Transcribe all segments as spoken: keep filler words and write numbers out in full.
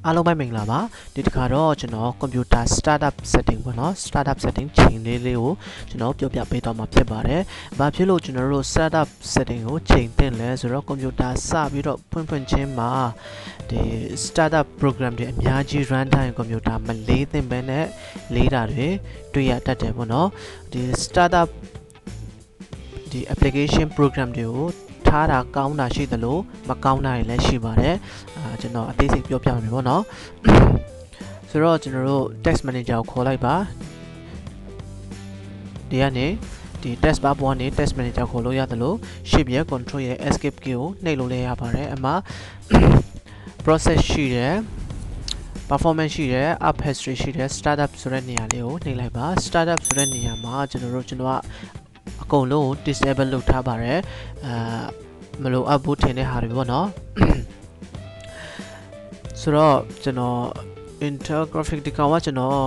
အားလုံးပဲမင်္ဂလာပါဒီတစ်ခါတော့ကျွန်တော် computer startup setting ပေါ့နော် startup setting ချိန်လေးလေးကိုကျွန်တော်ပြောပြပေးတော့မှာဖြစ်ပါတယ်။ဘာဖြစ်လို့ကျွန်တော်တို့ startup setting ကိုချိန်တင်လဲဆိုတော့ computer စပြီးတော့ဖွင့်ဖွင့်ချင်းမှာဒီ startup program တွေအများကြီး run time computer မလေးသင့်ပဲနဲ့လေးတာတွေတွေ့ရတတ်တယ်ပေါ့နော်။ဒီ startup ဒီ application program တွေကိုထားတာကောင်းတာရှိသလိုမကောင်းတာတွေလည်းရှိပါတယ်အာကျွန်တော်အသေးစိတ်ပြောပြမယ်ပေါ့နော်ဆိုတော့ကျွန်တော်တို့ text manager ကိုခေါ်လိုက်ပါဒီကနေဒီ text bar ပေါ်ကနေ text manager ခေါ်လို့ရသလို shift ရဲ့ control ရဲ့ escape key ကိုနှိပ်လို့လည်းရပါတယ်အမှ process ရှိတယ် performance ရှိတယ် app history ရှိတယ် startup ဆိုတဲ့နေရာလေးကိုနှိပ်လိုက်ပါ startup ဆိုတဲ့နေရာမှာကျွန်တော်တို့ကျွန်တော်ကအကုန်လုံးကို disable လုပ်ထားပါတယ်အာမလိုအပ်ဘူးထင်တဲ့ဟာတွေပေါ့နော်ဆိုတော့ကျွန်တော် Intel graphic ဒီကောင်ကကျွန်တော်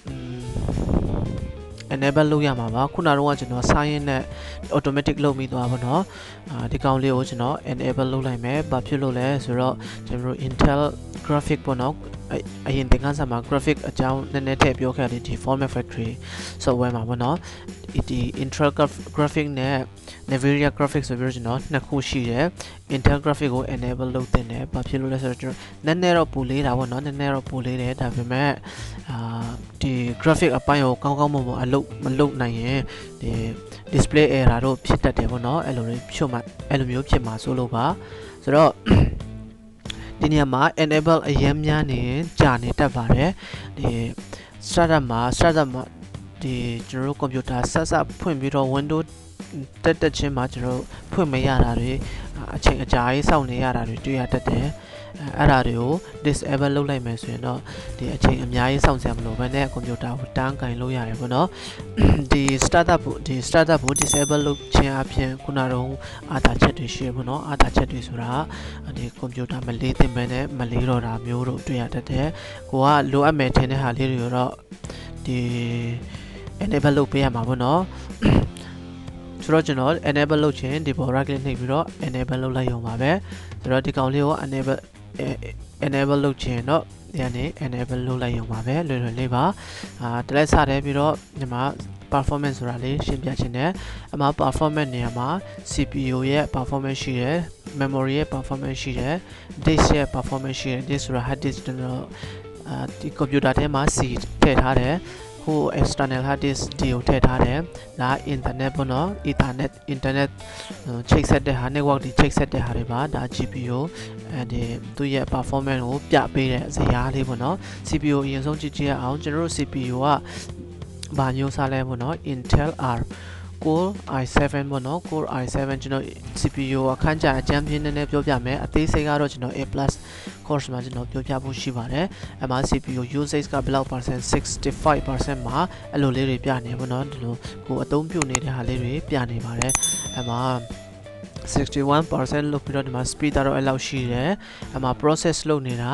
enable လုပ်ရမှာပါခုနကတော့ကျွန်တော် science နဲ့ automatic လုပ်ပြီးသွားပါတော့အာဒီကောင်လေးကိုကျွန်တော် enable လုပ်လိုက်မယ်ဘာဖြစ်လို့လဲဆိုတော့ကျွန်တော် Intel graphic ပေါ့နော်အရင်တင်ကန်းစာမှာ graphic အကြောင်းနည်းနည်းထည့်ပြောခဲ့တယ်ဒီ Format Factory software မှာပေါ့နော်ဒီ Intel graphic နဲ့ Nvidia graphic ဆိုပြီးတော့ကျွန်တော်နှစ်ခုရှိတယ် Intel graphic ကို enable လုပ်တင်တယ်ဘာဖြစ်လို့လဲဆိုတော့ကျွန်တော်နည်းနည်းတော့ပူလေးတာပေါ့နော်နည်းနည်းတော့ပူလေးတယ်ဒါပေမဲ့အာဒီ graphic အပိုင်းကိုကောင်းကောင်းမွန်မွန်အလုပ်မလုပ်နိုင်ရင်ဒီ display error တို့ဖြစ်တတ်တယ်ပေါ့နော်အဲ့လိုတွေဖြုတ်မှအဲ့လိုမျိုးဖြစ်မှာဆိုလို့ပါဆိုတော့ဒီနေရာမှာ enable အရင်များနေကြာနေတတ်ပါတယ်ဒီ startup မှာ startup မှာဒီကျွန်တော်တို့ computer ဆက်ဆက်ဖွင့်ပြီးတော့ window တက်တက်ချင်းမှာကျွန်တော်ဖွင့်မရတာတွေအချိန်အကြာကြီးစောင့်နေရတာတွေတွေ့ရတတ်တယ်အဲ့ဒါတွေကို disable လုပ်လိုက်မယ်ဆိုရင်တော့ဒီအချိန်အများကြီးစောင့်စရာမလိုဘဲနဲ့ computer ကိုတန်းကင်လို့ရတယ်ပေါ့နော်ဒီ startup ဒီ startup ကို disable လုပ်ခြင်းအပြင်ခုနကတော့အားသာချက်တွေရှိရပေါ့နော်အားသာချက်တွေဆိုတာဒီ computer မလေးသင့်ဘဲနဲ့မလေးတော့တာမျိုးတို့တွေ့ရတတ်တယ်ကိုကလိုအပ်မယ်ထင်တဲ့ဟာလေးတွေတော့ဒီ enable လုပ်ပေးရမှာပေါ့နော်ဆိုတော့ကျွန်တော် enable လုပ်ခြင်းဒီပေါ် right click နှိပ်ပြီးတော့ enable လုပ်လိုက်ရုံပါပဲဆိုတော့ဒီကောင်လေးကို enable enable လုပ်ခြင်းတော့ဒီကနေ enable လုပ်လိုက်ရုံပါပဲလွယ်လွယ်လေးပါအာတလက်စတယ်ပြီးတော့ဒီမှာ performance ဆိုတာလေးရှင်းပြခြင်းနဲ့အမှာ performance နေရာမှာ C P U ရဲ့ performance ရှိတယ် memory ရဲ့ performance ရှိတယ် disk ရဲ့ performance ရှိတယ် disk ဆိုတာ hard disk ကျွန်တော်အာဒီ computer ထဲမှာ C ထည့်ထားတယ်ဟို external hard disk ဒီကိုထည့်ထားတယ်ဒါ internet ပေါ့နော် ethernet internet ချိတ်ဆက်တဲ့ဟာ network ဒီချိတ်ဆက်တဲ့ဟာတွေပါဒါ G P U အဲဒီသူရဲ့ performance ကိုပြပေးတဲ့ဇယားလေးပေါ့နော် C P U အရင်ဆုံးကြည့်ကြည့်ရအောင်ကျွန်တော်တို့ C P U ကဘာမျိုးစားလဲပေါ့နော် Intel R Core i seven ပေါ့နော် Core i seven ကျွန်တော် C P U အခန်းကျအကြမ်းပြင်းနည်းနည်းပြောပြမယ်အသေးစိတ်ကတော့ကျွန်တော် A plus course မှာကျွန်တော်ပြောပြဖို့ရှိပါတယ်အမှ C P U usage ကဘယ်လောက် percent sixty-five percent မှာအဲ့လိုလေးတွေပြနေပေါ့နော်ဒီလိုကိုအသုံးပြုနေတဲ့ဟာလေးတွေပြနေပါတယ်အမှsixty-one percent လို့ပြီးတော့ဒီမှာ speed တော့အဲ့လောက်ရှိတယ်အမှ process လုပ်နေတာ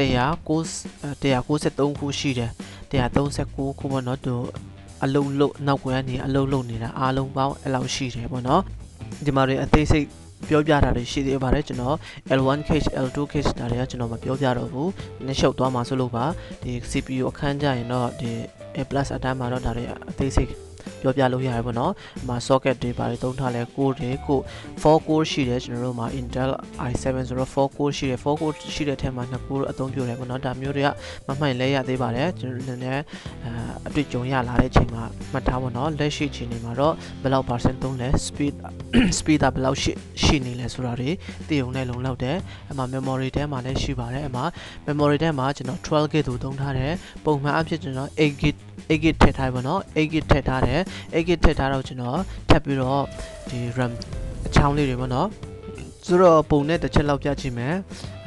one ninety-threeခုရှိတယ်one thirty-nineခုပေါ့နော်သူအလုံးလုံးနောက်ကွယ်ကနေအလုံးလုံးနေတာအားလုံးပေါင်းအဲ့လောက်ရှိတယ်ပေါ့နော်ဒီမှာတွေအသေးစိတ်ပြောပြတာတွေရှိသေးပါတယ်ကျွန်တော် L one cache L two cache ဒါတွေကကျွန်တော်မပြောပြတော့ဘူးနည်းရှုပ်သွားမှာဆိုလို့ပါဒီ C P U အခန်းကျရင်တော့ဒီ A plus အတိုင်းမှာတော့ဒါတွေအသေးစိတ်ပြောပြလို့ရတယ်ပေါ့နော်ဒီမှာ socket တွေပါတယ်သုံးထားလဲ core တွေကို four core ရှိတယ်ကျွန်တော်တို့မှာ Intel i seven ဆိုတော့ four core ရှိတယ် four core ရှိတဲ့ထဲမှာtwo core အသုံးပြုတယ်ပေါ့နော်ဒါမျိုးတွေကမမှန်လဲရသေးပါတယ်ကျွန်တော်တို့လည်းအတွေ့အကြုံရလာတဲ့အချိန်မှာမှတ်ထားပါတော့လက်ရှိချိန်နေမှာတော့ဘယ်လောက် percent သုံးလဲ speed speed ဘယ်လောက်ရှိရှိနေလဲဆိုတာတွေသိုံနဲ့လုံလောက်တယ်အမှ memory ထဲမှာလည်းရှိပါတယ်အမှ memory ထဲမှာကျွန်တော်twelve gig သုံးထားတယ်ပုံမှန်အဖြစ်ကျွန်တော်eight gig eight gig ထည့်ထားပါတော့eight gig ထည့်ထားတယ်eight gig ထည့်ထားတော့ကျွန်တော်ထပ်ပြီးတော့ဒီ RAM အချောင်းလေးတွေပေါ့နော်ဆိုတော့ပုံနဲ့တစ်ချက်လောက်ပြကြည့်မယ်အာ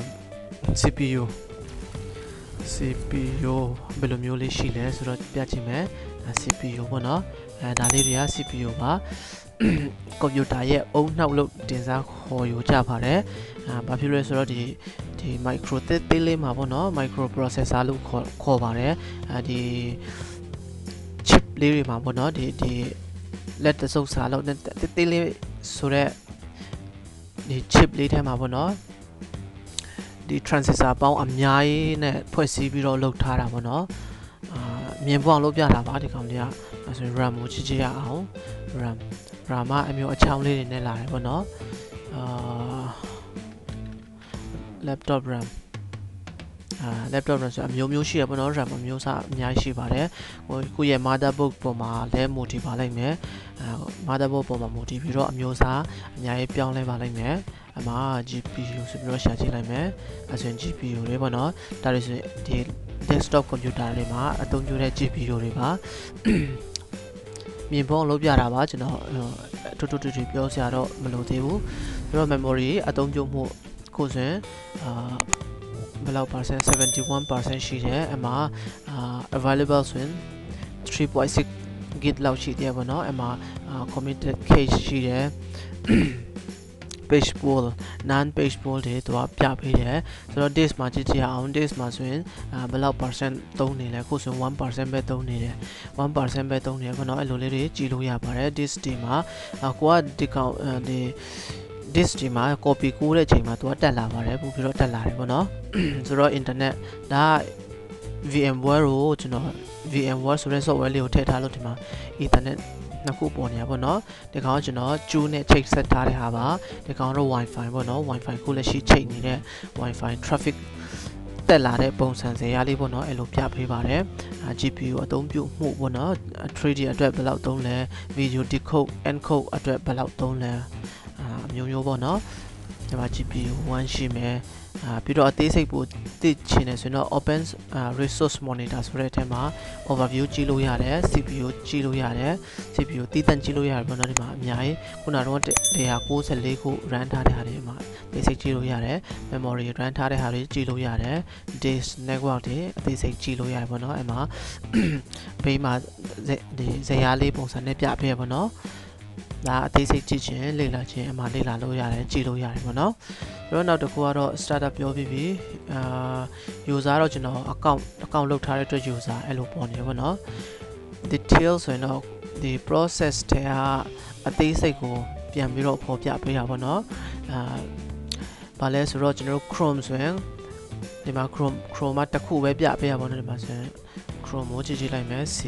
C P U C P U ဘယ်လိုမျိုးလေးရှိလဲဆိုတော့ပြကြည့်မယ်ဒါ C P U ပေါ့နော်အဲဒါလေးတွေက C P U ပါကွန်ပျူတာရဲ့အုံနောက်လို့တင်စားခေါ်ယူကြပါတယ်အာဘာဖြစ်လဲဆိုတော့ဒီဒီ micro သေးလေးမှာပေါ့နော် micro processor လို့ခေါ်ခေါ်ပါတယ်အဲဒီ chip လေးတွေမှာပေါ့နော်ဒီဒီလက်တဆုပ်စာလို့သေးသေးလေးဆိုတော့ဒီ chip လေးထဲမှာပေါ့နော်ဒီ transistor ပေါင်းအများကြီးနဲ့ဖွဲ့စည်းပြီးတော့လုပ်ထားတာပေါ့နော်အာမြင်ပေါအောင်လုပ်ပြတာပါဒီကောင်လေးကအဲဆို RAM ကိုကြည့်ကြရအောင် RAM RAM အမျိုးအချောင်းလေးတွေနဲ့လာတယ်ပေါ့နော်အာ laptop RAM အာ laptop RAM ဆိုအမျိုးမျိုးရှိရပေါ့နော် RAM အမျိုးအစားအများကြီးရှိပါတယ်ဟိုကိုယ့်ရဲ့ motherboard ပေါ်မှာလဲ motif ပါလိုက်မယ်အာ motherboard ပေါ်မှာ motif ပြီးတော့အမျိုးအစားအများကြီးပြောင်းလဲပါလိုက်မယ်အမှာ G P U ဆိုပြီးတော့ရှာကြည့်လိုက်မယ်အဲဆိုရင် G P U တွေပေါ့နော်ဒါတွေဆိုဒီ desktop computer တွေမှာအသုံးပြုတဲ့ G P U တွေပါမြင်ပေါအောင်လုပ်ပြတာပါကျွန်တော်အတူတူတူပြောစရာတော့မလိုသေးဘူးပြီးတော့ memory အသုံးပြုမှုကိုဆိုရင်အာဘယ်လောက် percent seventy-one percent ရှိတယ်အမှာ available ဆိုရင်three point six gig လောက်ရှိတယ်ပေါ့နော်အမှာ committed cache ရှိတယ် page pool non page pool တွေသူကပြပေးတယ်ဆိုတော့ disk မှာကြည့်ကြရအောင် disk မှာဆိုရင်ဘယ်လောက် percent သုံးနေလဲခုဆိုရင်one percent ပဲသုံးနေတယ် one percent ပဲသုံးနေတယ်ပေါ့နော်အဲ့လိုလေးတွေကြည့်လို့ရပါတယ် disk ဒီမှာကိုကဒီကောင်ဒီ disk ဒီမှာ copy ကူးတဲ့ချိန်မှာသူကတက်လာပါတယ်ပို့ပြီးတော့တက်လာတယ်ပေါ့နော်ဆိုတော့ internet ဒါ VMware ကိုကျွန်တော် VMware ဆိုတဲ့ software လေးကိုထည့်ထားလို့ဒီမှာ ethernet နှစ်ခုပေါ်နေရပါတော့ဒီကောင်ကကျွန်တော် Q နဲ့ချိတ်ဆက်ထားတဲ့ဟာပါဒီကောင်တော့ Wi-Fi ပေါ့နော် Wi-Fi ကိုလည်းရှိချိတ်နေတဲ့ Wi-Fi traffic တက်လာတဲ့ပုံစံစရာလေးပေါ့နော်အဲ့လိုပြပေးပါတယ် G P U အသုံးပြုမှုပေါ့နော် three D အတွက်ဘယ်လောက်သုံးလဲ video decode encode အတွက်ဘယ်လောက်သုံးလဲအာမျိုးမျိုးပေါ့နော်ဒီမှာ G P U one ရှိမယ်အာပြီးတော့အသေးစိတ်ပို့သိချင်တယ်ဆိုရင်တော့ open resource monitor ဆိုတဲ့အထက်မှာ overview ကြည့်လို့ရတယ် C P U ကြည့်လို့ရတယ် C P U တည်တံ့ကြည့်လို့ရတယ်ပေါ့နော်ဒီမှာအများကြီးခုနကတော့one ninety-fourခု run ထားတဲ့ဟာတွေမှာအသေးစိတ်ကြည့်လို့ရတယ် memory run ထားတဲ့ဟာတွေကြည့်လို့ရတယ် disk network တွေအသေးစိတ်ကြည့်လို့ရတယ်ပေါ့နော်အဲ့မှာဘေးမှာဒီဇာတ်လေးပုံစံနဲ့ပြပေးရပေါ့နော်ဒါအသေးစိတ်ကြည့်ခြင်းလေ့လာခြင်းအမှလေ့လာလို့ရတယ်ကြည့်လို့ရတယ်ပေါ့နော်ပြီးတော့နောက်တစ်ခုကတော့ startup ပြောပြီးပြီအာ user တော့ကျွန်တော် account account လုပ်ထားတဲ့အတွက် user အဲ့လိုပေါ်နေပေါ့နော် detail ဆိုရင်တော့ဒီ process တွေကအသေးစိတ်ကိုပြန်ပြီးတော့ဖော်ပြပေးတာပေါ့နော်အာဘာလဲဆိုတော့ကျွန်တော်တို့ Chrome ဆိုရင်ဒီမှာ Chrome Chrome မှာတစ်ခုပဲပြပေးရပါတော့ဒီမှာဆိုရင် Chrome ကိုကြည့်ကြည့်လိုက်မယ် C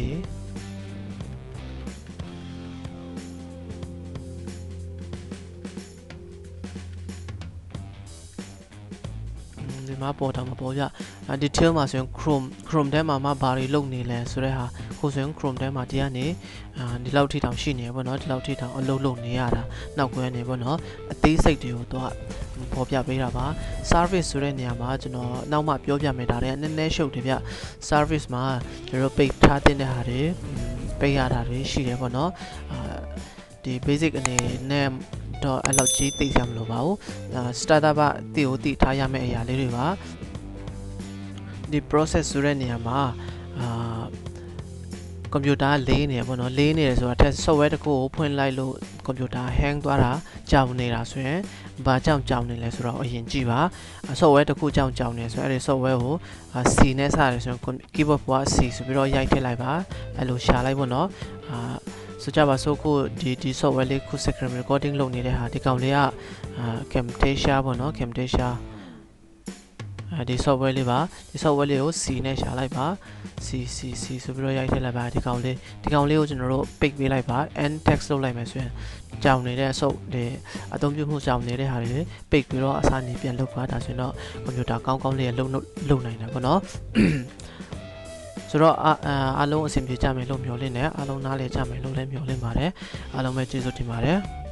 ဒီမှာပေါ်တော့မပေါ်ကြ detail မှာဆိုရင် Chrome Chrome ထဲမှာမှဘာတွေလုပ်နေလဲဆိုတဲ့ဟာကိုဆိုရင် Chrome ထဲမှာဒီကနေဒီလောက်ထိတောင်ရှိနေပေါ့နော်ဒီလောက်ထိတောင်အလုပ်လုပ်နေရတာနောက်ကွယ်နေပေါ့နော်အသေးစိတ်တွေကိုတော့ပေါ်ပြပေးတာပါ service ဆိုတဲ့နေရာမှာကျွန်တော်နောက်မှပြောပြမယ်ဒါတွေနည်းနည်းရှုပ်တယ်ဗျ service မှာကျွန်တော်ပိတ်ထားတဲ့ဟာတွေပိတ်ရတာတွေရှိတယ်ပေါ့နော်ဒီ basic အနေနဲ့တော့အဲ့လောက်ကြီးသိကြမလို့ပါဘူး startup ကတည်ကိုတည်ထားရမယ့်အရာလေးတွေပါဒီ process ဆိုတဲ့နေရာမှာအာကွန်ပျူတာလေးနေရပေါ့နော်လေးနေတယ်ဆိုတာ software တစ်ခုကိုဖွင့်လိုက်လို့ကွန်ပျူတာ hang သွားတာကြောင်နေတာဆိုရင်ဘာကြောင့်ကြောင်နေလဲဆိုတော့အရင်ကြည့်ပါ software တစ်ခုကြောင့်ကြောင်နေဆိုအဲ့ဒီ software ကို C နဲ့စတယ်ဆိုရင် keyboard က C ဆိုပြီးတော့ရိုက်ထည့်လိုက်ပါအဲ့လိုရှာလိုက်ပေါ့နော်အာဆိုကြပါစို့ခုဒီဒီ software လေးခု screen recording လုပ်နေတဲ့ဟာဒီကောင်လေးက Camtasia ပေါ့နော် Camtasia အဲဒီ software လေးပါဒီ software လေးကို C နဲ့ရှာလိုက်ပါ C C C ဆိုပြီးတော့ရိုက်ထည့်လိုက်ပါဒီကောင်လေးဒီကောင်လေးကိုကျွန်တော်တို့ပိတ်ပေးလိုက်ပါ end text လုပ်လိုက်မယ်ဆိုရင်ကြောင်နေတဲ့ so ဒီအသုံးပြုမှုကြောင်နေတဲ့ဟာတွေပိတ်ပြီးတော့အစားနေပြန်လုပ်ပါဒါဆိုရင်တော့ကွန်ပျူတာကောင်းကောင်းလေးလုံလုံနိုင်တယ်ပေါ့နော်ဆိုတော့အားလုံးအဆင်ပြေကြမယ်လို့မျှော်လင့်တယ်အားလုံးနားလည်ကြမယ်လို့လည်းမျှော်လင့်ပါတယ်အားလုံးပဲကျေးဇူးတင်ပါတယ်